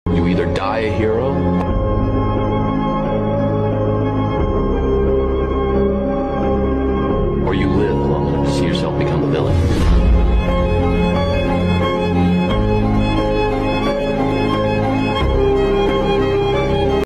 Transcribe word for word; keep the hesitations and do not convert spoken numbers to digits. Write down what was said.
You either die a hero, or you live long enough to see yourself become a villain.